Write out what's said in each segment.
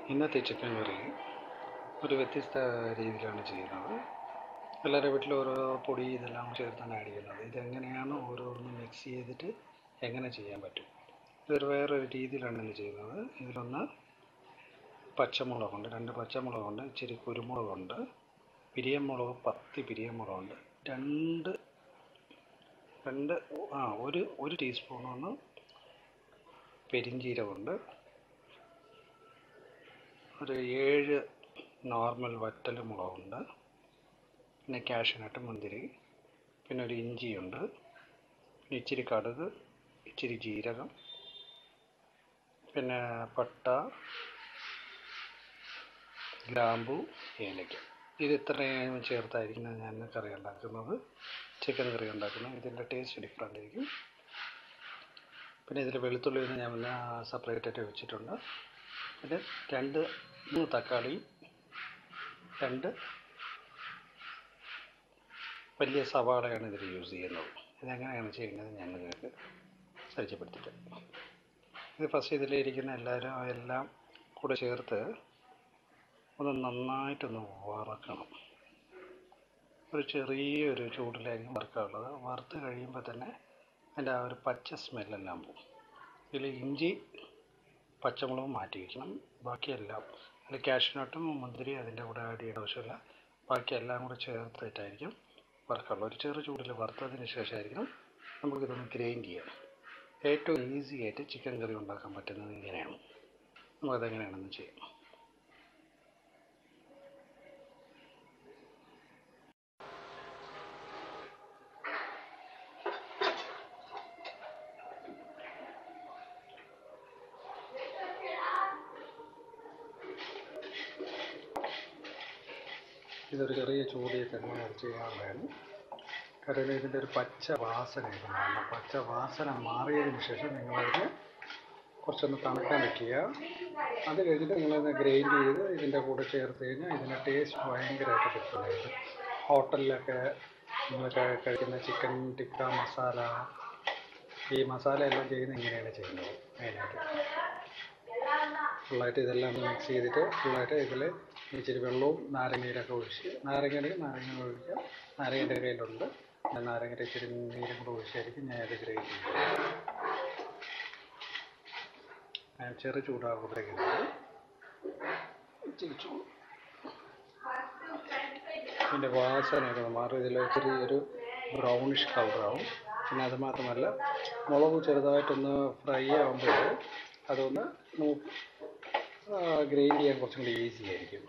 ഇന്നത്തെ ചിക്കൻ കറി ഒരു വ്യത്യസ്ത രീതിയിലാണ് ചെയ്യുന്നത്. എല്ലാവരുടെ വീട്ടിലും ഓരോ പൊടി ഇതെല്ലാം ചേർത്താണ് ആഡ് ചെയ്യുന്നത്. ഇതെങ്ങനെയാണ് ഓരോന്നും മിക്സ് ചെയ്തിട്ട് എങ്ങനെ ചെയ്യാൻ പറ്റും, ഇതൊരു വേറൊരു രീതിയിലാണ് ഇത് ചെയ്യുന്നത്. ഇതിലൊന്ന് പച്ചമുളകുണ്ട്, 2 പച്ചമുളകുണ്ട്, ഇച്ചിരി കുരുമുളകുണ്ട്, പിരിയമുളക് 10 പിരിയമുളകുണ്ട്, ഒരു ടീസ്പൂണൊന്ന് പെരിഞ്ചീരകമുണ്ട്, ഒരു 7 നോർമൽ വറ്റൽ മുളകുണ്ട്, പിന്നെ കാഷ്യൂനട്ട്, മുന്തിരി, പിന്നെ ഒരു ഇഞ്ചിയുണ്ട്, പിന്നെ ഇച്ചിരി കടുക്, ഇച്ചിരി ജീരകം, പിന്നെ പട്ട, ഗ്രാമ്പു, ഏലക്ക. ഇത് ഇത്രയും ചേർത്തായിരിക്കും ഞാൻ കറി ഉണ്ടാക്കുന്നത്, ചിക്കൻ കറി ഉണ്ടാക്കുന്നത്. ഇതിൻ്റെ ടേസ്റ്റ് ഡിഫറൻ്റ് ആയിരിക്കും. പിന്നെ ഇതിൽ വെളുത്തുള്ളി ഞാൻ സെപ്പറേറ്റ് ആയിട്ട് വെച്ചിട്ടുണ്ട്. പിന്നെ 2-3 തക്കാളി, 2 വലിയ സവാളയാണ് ഇതിൽ യൂസ് ചെയ്യുന്നത്. ഇതെങ്ങനെയാണ് ചെയ്യുന്നത് ഞാൻ നിങ്ങൾക്ക് പരിചയപ്പെടുത്തിയിട്ട്. ഇത് ഫസ്റ്റ് ഇതിലിരിക്കുന്ന എല്ലാം കൂടെ ചേർത്ത് ഒന്ന് നന്നായിട്ടൊന്ന് വറക്കണം. ഒരു ചെറിയൊരു ചൂടിലായിരിക്കും വറുക്കാനുള്ളത്. വറുത്ത് കഴിയുമ്പോൾ തന്നെ അതിൻ്റെ ആ ഒരു പച്ച സ്മെല്ലെല്ലാം പോകും. ഇതിൽ ഇഞ്ചി പച്ചമുളകും മാറ്റി വയ്ക്കണം. ബാക്കിയെല്ലാം അതിൽ കാഷ്യൂനട്ടും മുന്തിരി അതിൻ്റെ കൂടെ ആഡ് ചെയ്യേണ്ട ആവശ്യമില്ല. ബാക്കിയെല്ലാം കൂടെ ചേർത്തിട്ടായിരിക്കും വറുക്കാനുള്ളത്. ഒരു ചെറു ചൂടിൽ വറുത്തതിന് ശേഷമായിരിക്കണം നമുക്കിതൊന്ന് ഗ്രൈൻഡ് ചെയ്യാം. ഏറ്റവും ഈസി ആയിട്ട് ചിക്കൻ കറി ഉണ്ടാക്കാൻ പറ്റുന്നത് ഇങ്ങനെയാണ്. നമുക്കതെങ്ങനെയാണെന്ന് ചെയ്യാം. ഇതൊരു ചെറിയ ചൂടിൽ തന്നെ ചെയ്യാനുള്ളതാണ്. കാരണം ഇതിൻ്റെ ഒരു പച്ച വാസനയൊക്കെ മാറണം. പച്ച വാസന മാറിയതിന് ശേഷം നിങ്ങളതിന് കുറച്ചൊന്ന് തണുക്കാൻ വയ്ക്കുക. അത് കഴിഞ്ഞിട്ട് നിങ്ങളതിനെ ഗ്രൈൻഡ് ചെയ്ത് ഇതിൻ്റെ കൂടെ ചേർത്ത് കഴിഞ്ഞാൽ ഇതിൻ്റെ ടേസ്റ്റ് ഭയങ്കരമായിട്ട് കിട്ടുന്നതായിരിക്കും. ഹോട്ടലിലൊക്കെ നിങ്ങളൊക്കെ കഴിക്കുന്ന ചിക്കൻ ടിക്ക മസാല, ഈ മസാല എല്ലാം ചെയ്യുന്നത് ഇങ്ങനെയാണ് ചെയ്യുന്നത്. മെയിനായിട്ട് ഫുള്ളായിട്ട് ഇതെല്ലാം മിക്സ് ചെയ്തിട്ട് ഫുള്ളായിട്ട് ഇതിൽ ഇച്ചിരി വെള്ളവും നാരങ്ങയിലൊക്കെ ഒഴിച്ച്, നാരങ്ങ ഒഴിക്കുക. നാരങ്ങൻ്റെ കയ്യിലുണ്ട്, നാരങ്ങയുടെ ഇച്ചിരി നീരും കൂടെ ഒഴിച്ചായിരിക്കും ഞാൻ അത് ഗ്രൈൻഡ് ചെയ്യുന്നത്. ഞാൻ ചെറു ചൂടാകുമ്പോഴേക്കും ഇച്ചിരി ചൂട് ഇതിൻ്റെ വാസനയൊക്കെ മാറും. ഇതിൽ ചെറിയൊരു ബ്രൗണിഷ് കളറാവും. പിന്നെ അത് മാത്രമല്ല മുളക് ചെറുതായിട്ടൊന്ന് ഫ്രൈ ആകുമ്പോൾ അതൊന്ന് ഗ്രൈൻഡ് ചെയ്യാൻ കുറച്ചും കൂടി ഈസി ആയിരിക്കും.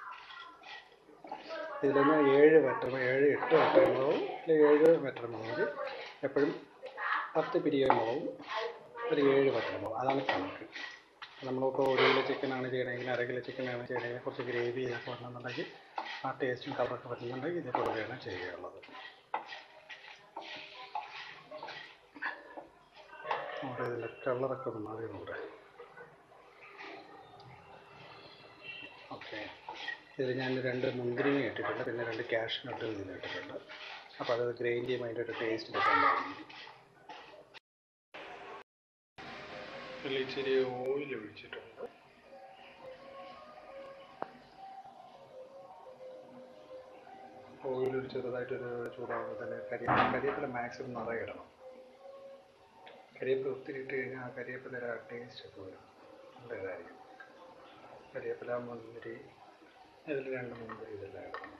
ഇതിലൊന്ന് 7-8 വറ്റൽമുളകും അല്ലെങ്കിൽ 7 വറ്റൽമുളക്, എപ്പോഴും 10 പിരിയമുളകും, ഒരു 7 വറ്റൽമുളക്, അതാണ് കണക്ക്. നമ്മളിപ്പോൾ 1 കിലോ ചിക്കനാണ് ചെയ്യണമെങ്കിൽ 1/2 കിലോ ചിക്കനാണ് ചെയ്യണമെങ്കിൽ കുറച്ച് ഗ്രേവി ഇതൊക്കെ വരണമെന്നുണ്ടെങ്കിൽ ആ ടേസ്റ്റും കളറൊക്കെ വരുന്നുണ്ടെങ്കിൽ ഇതേപോലെയാണ് ചെയ്യുകയുള്ളത്. നമ്മുടെ ഇതിൻ്റെ കളറൊക്കെ ഒന്ന് മാറിയുന്നുണ്ട്. ഓക്കെ, ഇതിൽ ഞാൻ 2 മുന്തിരിങ്ങ ഇട്ടിട്ടുണ്ട്, പിന്നെ 2 കാഷ്യൂനട്ട് ഇതിലിട്ടിട്ടുണ്ട്. അപ്പോൾ അത് ഗ്രൈൻഡ് ചെയ്യുമ്പോൾ അതിൻ്റെ ഒരു ടേസ്റ്റ് കിട്ടാൻ ഇതിൽ ഇച്ചിരി ഓയിൽ ഒഴിച്ചിട്ടുണ്ട്. ഓയിൽ ചെറുതായിട്ടൊരു ചൂടാകുമ്പോൾ തന്നെ കരിവേപ്പില മാക്സിമം നിറയെ ഇടണം. കരിവേപ്പില ഒത്തിരി ഇട്ട് കഴിഞ്ഞാൽ ആ കരിവേപ്പില ടേസ്റ്റ് ഒക്കെ വരും, നല്ല ഇതായിരിക്കും. കരിവേപ്പില, മുന്തിരി, ഇതിൽ 2 മുന്തിരി ഇതെല്ലാം ഇടണം.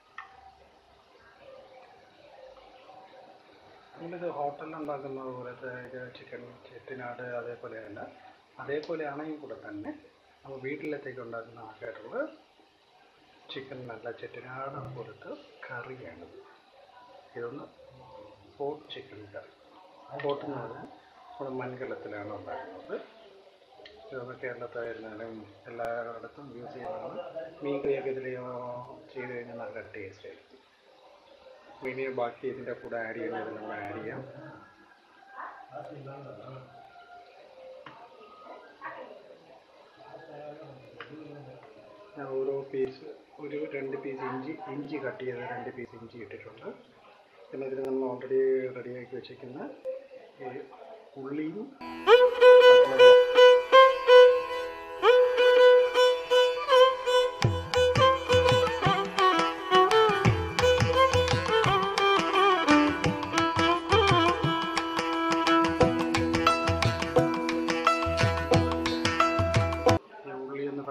നമ്മളിത് ഹോട്ടലിൽ ഉണ്ടാക്കുന്ന പോലത്തെ ചിക്കൻ ചെട്ടിനാട് അതേപോലെ ആണെങ്കിൽ കൂടെ തന്നെ നമ്മൾ വീട്ടിലത്തേക്ക് ഉണ്ടാക്കുന്ന ആൾക്കാരുള്ള ചിക്കൻ നല്ല ചെട്ടിനാട് പോലത്തെ കറിയാണിത്. ഇതൊന്ന് പോട്ട് ചിക്കൻ കറി. പോട്ട് എന്ന് പറഞ്ഞാൽ നമ്മുടെ മൺകലത്തിലാണ് ഉണ്ടാക്കുന്നത്. ഇതൊന്ന് കേരളത്തിലായിരുന്നാലും എല്ലായിടത്തും യൂസ് ചെയ്യുന്നതാണ്. മീൻ കറിയൊക്കെ ഇതിൽ ചെയ്ത് കഴിഞ്ഞാൽ നല്ല ടേസ്റ്റ് ആയിരിക്കും. മീനിന് ബാക്കി ഇതിൻ്റെ കൂടെ ആഡ് ചെയ്യുന്നത് നമ്മൾ ആഡ് ചെയ്യാം. ഞാൻ ഓരോ പീസ് ഒരു 2 പീസ് ഇഞ്ചി കട്ട് ചെയ്ത് 2 പീസ് ഇഞ്ചി ഇട്ടിട്ടുണ്ട്. പിന്നെ ഇതിൽ നമ്മൾ ഓൾറെഡി റെഡിയാക്കി വെച്ചിരിക്കുന്ന ഈ ഉള്ളിയും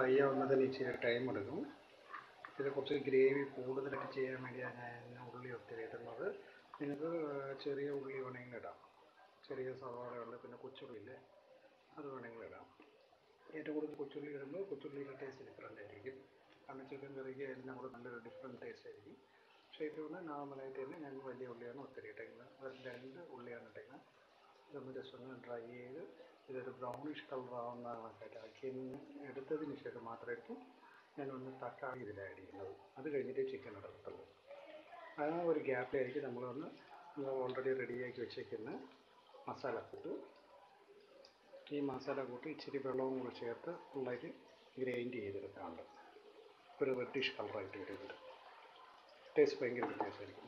ഫ്രൈ ആവുന്നതിന് ഇച്ചിരി ടൈം എടുക്കും. ഇത് കുറച്ച് ഗ്രേവി കൂടുതലായിട്ട് ചെയ്യാൻ വേണ്ടിയാണ് ഞാൻ ഉള്ളി ഒത്തിരി ഇടുന്നത്. നിങ്ങൾക്ക് ചെറിയ ഉള്ളി വേണമെങ്കിൽ ഇടാം, ചെറിയ സവാളയുണ്ട്, പിന്നെ കൊച്ചുള്ളിയില്ലേ അത് വേണമെങ്കിൽ ഇടാം. ഏറ്റവും കൂടുതൽ കൊച്ചുള്ളി ഇടുമ്പോൾ കൊച്ചുള്ളിയുടെ ടേസ്റ്റ് ഡിഫറെൻ്റ് ആയിരിക്കും. കാരണം ചിക്കൻ കറിക്ക് എല്ലാം കൂടെ നല്ലൊരു ഡിഫറെൻറ്റ് ടേസ്റ്റ് ആയിരിക്കും. പക്ഷേ ഇതൊന്ന് നോർമലായിട്ട് തന്നെ ഞാൻ വലിയ ഉള്ളിയാണ് ഒത്തിരി ഇട്ടേക്കുന്നത്, 2 ഉള്ളിയാണ് ഇട്ടേക്കുന്നത്. ഇതൊന്ന് ജസ്റ്റ് ഒന്ന് ഡ്രൈ ചെയ്ത് ഇതൊരു ബ്രൗണിഷ് കളറാവുന്ന കണക്കാക്കി എടുത്തതിന് ശേഷം മാത്രമായിരിക്കും ഞാനൊന്ന് തക്കാളി ഇതിൽ ആഡ് ചെയ്യുന്നത്. അത് കഴിഞ്ഞിട്ട് ചിക്കൻ ഇടത്തുള്ളൂ. ആ ഒരു ഗ്യാപ്പിലായിരിക്കും നമ്മൾ ഓൾറെഡി റെഡിയാക്കി വെച്ചേക്കുന്ന മസാലക്കൂട്ട്. ഈ മസാലക്കൂട്ട് ഇച്ചിരി വെള്ളവും കൂടെ ചേർത്ത് ഫുള്ളായിട്ട് ഗ്രൈൻഡ് ചെയ്തെടുക്കാറുണ്ട്. ഒരു റെഡിഷ് കളറായിട്ട് വരുന്നുണ്ട്. ടേസ്റ്റ് ഭയങ്കര വ്യത്യാസമായിരിക്കും.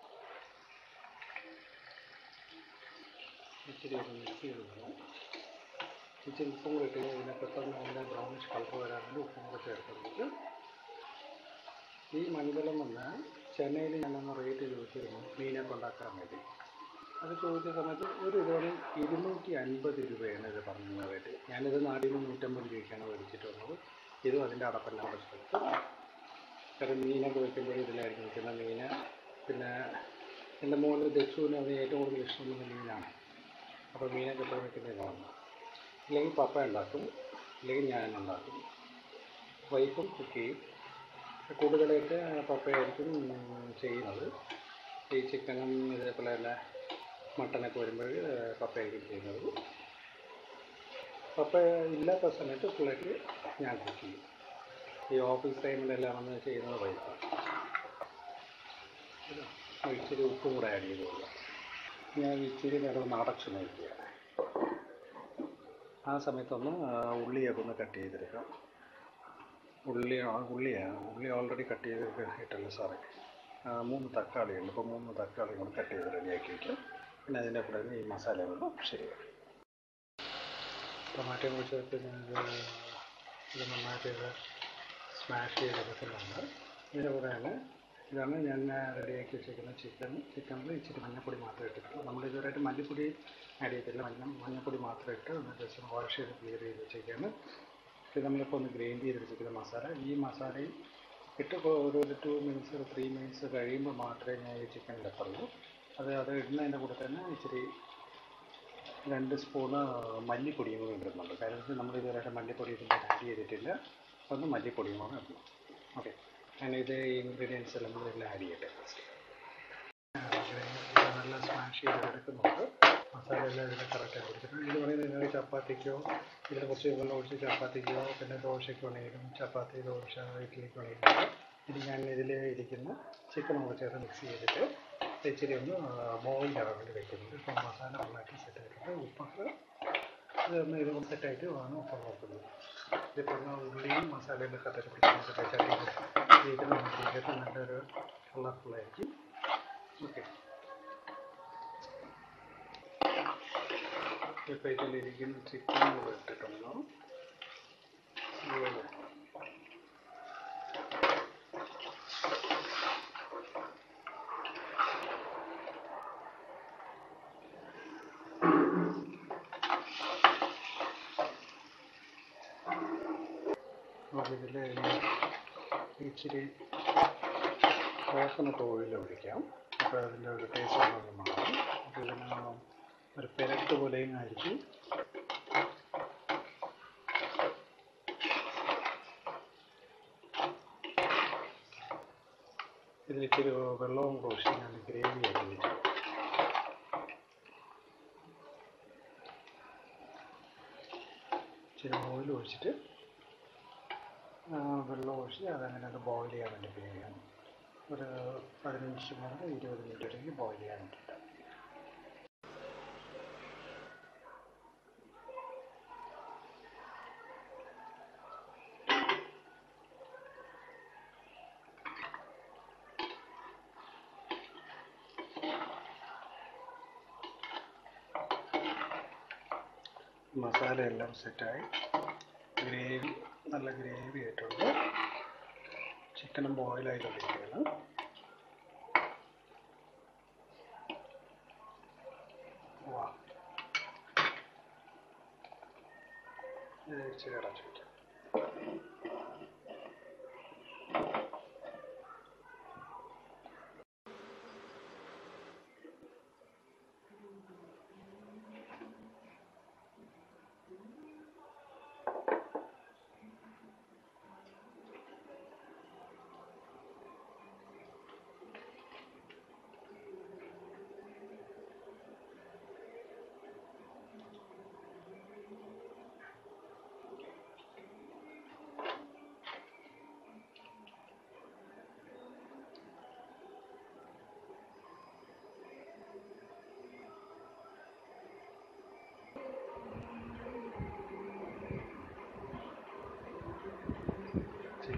ഇച്ചിരി മിക്സ് ചെയ്ത് വേണം. ഇച്ചിരി ഉപ്പും കൂടെ ഇട്ട് ഇതിനെ പെട്ടെന്ന് അതിൻ്റെ ബ്രൗണിഷ് കളർ വരാനുള്ള ഉപ്പും കൂടെ ചേർക്കുന്നത്. ഈ മൺകലം വന്നാൽ ചെന്നൈയിൽ ഞാനൊന്ന് റേറ്റ് ചോദിച്ചിരുന്നു മീനൊക്കെ ഉണ്ടാക്കാൻ വേണ്ടി. അത് ചോദിച്ച സമയത്ത് ഒരു കിലോന് 250 രൂപയാണ് ഇത് പറഞ്ഞ റേറ്റ്. ഞാനിത് നാട്ടിൽ നിന്ന് 150 രൂപയ്ക്കാണ് മേടിച്ചിട്ട് വന്നത്. ഇതും അതിൻ്റെ അടപ്പെല്ലാം പ്രശ്നത്ത്. കാരണം മീനൊക്കെ വയ്ക്കുമ്പോൾ ഇതിലായിരിക്കും വയ്ക്കുന്ന മീൻ. പിന്നെ എൻ്റെ മോന് ദക്ഷുവിന് അത് ഏറ്റവും കൂടുതൽ ഇഷ്ടമുള്ള മീനാണ്. അപ്പോൾ മീനൊക്കെ ഇപ്പോൾ വയ്ക്കുന്നതാണ്. ഇല്ലെങ്കിൽ പപ്പ ഉണ്ടാക്കും, ഇല്ലെങ്കിൽ ഞാൻ ഉണ്ടാക്കും. വൈഫും കുക്ക് ചെയ്യും. കൂടുതലായിട്ട് പപ്പയായിരിക്കും ചെയ്യുന്നത്. ഈ ചിക്കനും ഇതേപോലെ തന്നെ മട്ടനൊക്കെ വരുമ്പോൾ പപ്പയായിരിക്കും ചെയ്യുന്നത്. പപ്പ ഇല്ലാത്ത സമയത്ത് ഫുള്ളായിട്ട് ഞാൻ കുക്ക് ചെയ്യും. ഈ ഓഫീസ് ടൈമിലെല്ലാം വന്ന് ചെയ്യുന്നത് വൈഫാണ്. ഇച്ചിരി ഉപ്പും കൂടെ ആഡ് ചെയ്ത് കൊടുക്കുക. ഞാൻ ഇച്ചിരി നേരം അടച്ചു നോക്കുക. ആ സമയത്തൊന്ന് ഉള്ളിയൊക്കെ ഒന്ന് കട്ട് ചെയ്തെടുക്കാം. ഉള്ളി ഓൾറെഡി കട്ട് ചെയ്ത് ഇട്ടല്ലോ സാറേ. 3 തക്കാളിയുണ്ട്. ഇപ്പോൾ 3 തക്കാളി കൂടെ കട്ട് ചെയ്ത് റെഡിയാക്കി വയ്ക്കാം. പിന്നെ അതിൻ്റെ കൂടെ ഈ മസാല കൊണ്ട് ശരിയാണ്. ടൊമാറ്റോ കൂടി ചേർത്ത് ഇത് നന്നായിട്ട് സ്മാഷ് ചെയ്തെടുക്കുന്നുണ്ട്. ഇതിൻ്റെ കൂടെയാണ് ഇതാണ് ഞാൻ റെഡിയാക്കി വെച്ചിരിക്കുന്ന ചിക്കനിൽ ഇച്ചിരി മഞ്ഞൾപ്പൊടി മാത്രമേ ഇട്ടിട്ടുള്ളൂ. നമ്മൾ ഇതുവരെയായിട്ട് മല്ലിപ്പൊടി ആഡ് ചെയ്തിട്ടില്ല. മഞ്ഞൾപ്പൊടി മാത്രം ഇട്ട് ഒന്ന് ജസ്റ്റ് വാഷ് ചെയ്ത് ക്ലിയർ ചെയ്ത് വെച്ചേക്കാണ്. ഇത് നമ്മളിപ്പോൾ ഒന്ന് ഗ്രൈൻഡ് ചെയ്ത് വെച്ചിരിക്കുന്ന മസാല, ഈ മസാലയും ഇട്ട് ഒരു 2 മിനിറ്റ്സ് 3 മിനിറ്റ്സ് കഴിയുമ്പോൾ മാത്രമേ ഞാൻ ഈ ചിക്കൻ ഇടത്തുള്ളൂ. അത് ഇടുന്നതിൻ്റെ കൂടെ തന്നെ ഇച്ചിരി 2 സ്പൂണ് മല്ലിപ്പൊടിയും കൂടി ഇടുന്നുണ്ട്. കാരണം നമ്മൾ ഇതുവരെയായിട്ട് മല്ലിപ്പൊടി ഇതിൻ്റെ ആഡ് ചെയ്തിട്ടില്ല. ഒന്ന് മല്ലിപ്പൊടിയും കൂടെ ഇടണം. ഓക്കെ, ഞാനിത് ഇൻഗ്രീഡിയൻസ് എല്ലാം കൂടി ഇതിൽ ആഡ് ചെയ്യട്ടെ. നല്ല സ്മാഷ് ചെയ്തെടുക്കുന്നുണ്ട്. മസാല എല്ലാം ഇതിൽ കറക്റ്റായി കൊടുത്തിട്ടുണ്ട്. ഇത് പറയുന്നത് നിങ്ങൾക്ക് ചപ്പാത്തിക്കോ ഇതിൽ കുറച്ച് വെള്ളം ഒഴിച്ച് ചപ്പാത്തിക്കോ പിന്നെ ദോശയ്ക്ക് വേണമെങ്കിലും ചപ്പാത്തി ദോശ ഇഡ്ഡലിക്ക് വേണമെങ്കിലും ഇത് ഞാൻ ഇതിൽ ഇരിക്കുന്ന ചിക്കൻ കൂടെ ചേർത്ത് മിക്സ് ചെയ്തിട്ട് ഇച്ചിരി ഒന്ന് ബോയിൽ ആവാൻ വേണ്ടി വെക്കുന്നുണ്ട്. ഇപ്പോൾ മസാല നന്നായിട്ട് സെറ്റ് ആയിട്ടുണ്ട്. ഉപ്പൊക്കെ ഇതൊന്ന് സെറ്റായിട്ട് ആണ് ഉപ്പ് നോക്കുന്നത്. ഇതിപ്പോൾ ഉള്ളിയും മസാലയും കറക്റ്റ് പിടിക്കുന്നത് ചട്ടി ഇത് നമുക്ക് നല്ലൊരു കളർഫുള്ളായിരിക്കും. ഓക്കെ, ഇപ്പോൾ ഇതിലിരിക്കുന്ന ചിക്കൻ കൂടെ ഇട്ടിട്ടുണ്ടോ നമുക്കിതിൽ ഇച്ചിരി കോക്കനട്ട് ഓയിൽ ഒഴിക്കാം. അപ്പോൾ അതിൻ്റെ ഒരു ടേസ്റ്റ് ഒന്നും മാറും. അപ്പോൾ ഇതിന് ഒരു പെരട്ട് പോലെയും ആയിരിക്കും. ഇതിൽ ഇച്ചിരി വെള്ളവും കൂടെ ഒഴിച്ച് ഞാൻ ഗ്രേവി ആക്കി വെച്ചു. ഇച്ചിരി ഓയിൽ ഒഴിച്ചിട്ട് വെള്ളം ഒഴിച്ച് അതങ്ങനെ അത് ബോയിൽ ചെയ്യാൻ വേണ്ടി ചെയ്യാം. ഒരു 15 മുതൽ 20 മിനിറ്റ് വരെയും ബോയിൽ ചെയ്യാൻ വേണ്ടിയിട്ട്. മസാലയെല്ലാം സെറ്റായി, നല്ല ഗ്രേവി ആയിട്ടുണ്ട്. ചിക്കനും ബോയിലായിക്കൊണ്ടിരിക്കുകയാണ്. ഇച്ചിരി അടച്ചു വയ്ക്കാം.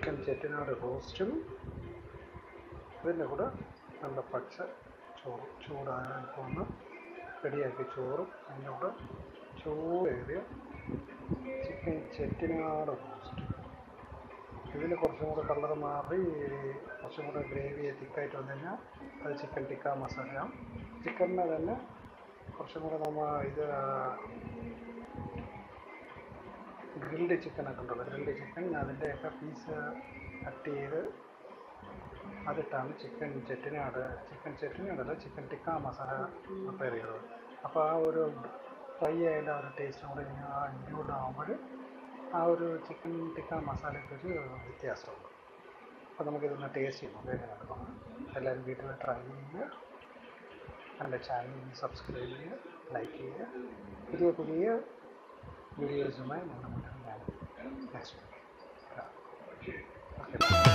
ചിക്കൻ ചെട്ടിനാട് റോസ്റ്റും ഇതിൻ്റെ കൂടെ നല്ല പച്ച ചോറും ചൂടായപ്പോൾ ഒന്ന് റെഡിയാക്കിയ ചോറും അതിൻ്റെ കൂടെ ചൂടേറിയ ചിക്കൻ ചെട്ടിനാട് റോസ്റ്റ്. ഇതിൽ കുറച്ചും കൂടെ കളർ മാറി കുറച്ചും കൂടെ ഗ്രേവി തിക്കായിട്ട് വന്നു കഴിഞ്ഞാൽ അത് ചിക്കൻ ടിക്ക മസാല. ചിക്കനിനെ തന്നെ കുറച്ചും കൂടെ നമ്മൾ ഇത് ഗ്രിൽഡ് ചിക്കനൊക്കെ ഉണ്ടല്ലോ, ഗ്രിൽഡ് ചിക്കൻ അതിൻ്റെയൊക്കെ പീസ് കട്ട് ചെയ്ത് അതിട്ടാണ് ചിക്കൻ ചെട്ടിനാടല്ല ചിക്കൻ ടിക്ക മസാല പ്രിപ്പയർ ചെയ്തത്. അപ്പോൾ ആ ഒരു ഫ്രൈ ആയതിൻ്റെ ആ ഒരു ടേസ്റ്റും കൂടെ ഇൻക്ലൂഡ് ആകുമ്പോൾ ആ ഒരു ചിക്കൻ ടിക്ക മസാലയ്ക്ക് ഒരു വ്യത്യാസമുണ്ട്. അപ്പോൾ നമുക്കിതൊന്ന് ടേസ്റ്റ് ചെയ്യണം, എങ്ങനെ നടക്കണം. എല്ലാവരും വീട്ടിൽ ട്രൈ ചെയ്യുക, എൻ്റെ ചാനൽ സബ്സ്ക്രൈബ് ചെയ്യുക, ലൈക്ക് ചെയ്യുക. പുതിയ വീഡിയോസുമായി നിങ്ങളുടെ മുന്നിൽ ഞാൻ നെക്സ്റ്റ്. ഓക്കെ.